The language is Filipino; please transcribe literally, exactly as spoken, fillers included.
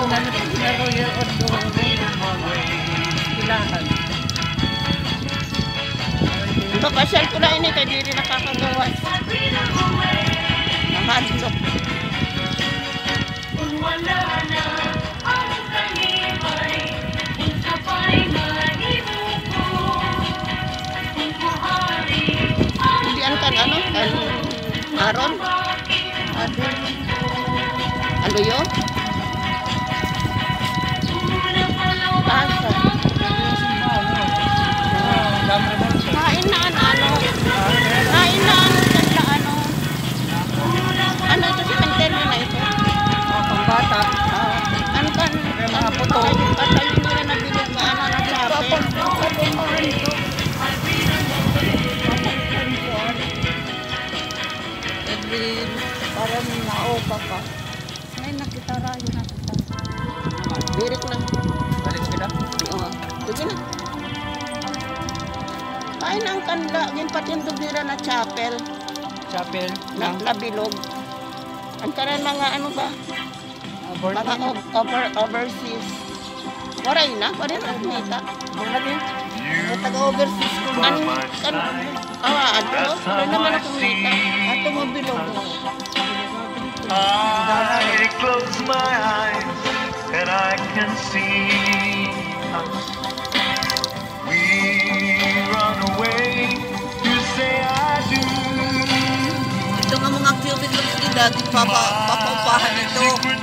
man ito sinaroyer o doon ilahan. Papasyal ko na ini, kaya di rin nakakagawas. Nahadlok. Hindi kan ano? Kan Aron? Ano yun? Asa? Kain na ano? Kain na ano? Ganda ano? Ano ito si Pantero na ito? Oh, pambata. Ano kan? Mga puto. Patayin nila na bilog na ano na sabi. Edwin, Parang naupa pa. Ngayon nakita rayo na kita. Birik na. balik kita. Oo. Sige na. Kain ang kanla. Yung patindog nila na chapel. Chapel. Na, na bilog. Ang kanan mga ano ba? Born Mga again. o- over, overseas. Waray na. Waray na. Nita. Born again. May taga-overseas ko. An, kan, ah, ano? Waray naman ako nita. Ato mo bilog. I close my eyes and I can see us. We run away to say I do. Ito nga mga cubic looks nila. Di pa pa, papapahan ito.